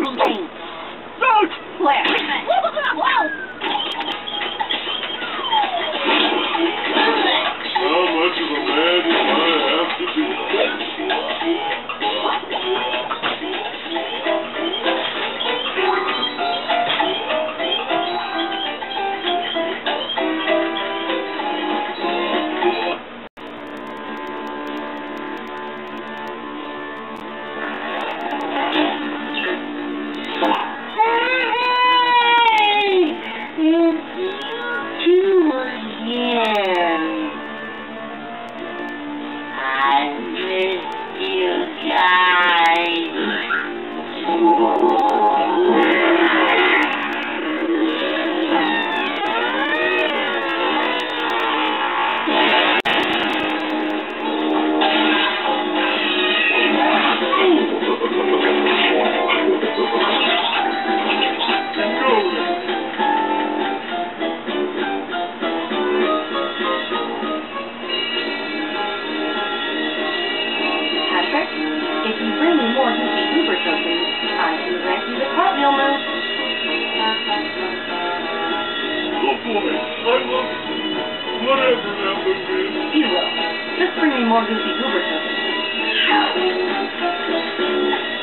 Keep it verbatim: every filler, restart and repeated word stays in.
Videogame. Road flare. Wow. How much of a man do I have to be? If you bring me more Goofy Goober tokens, I can grant you the cartwheel move. Oh boy, I love it. Whatever that would be. You will. Just bring me more Goofy Goober tokens.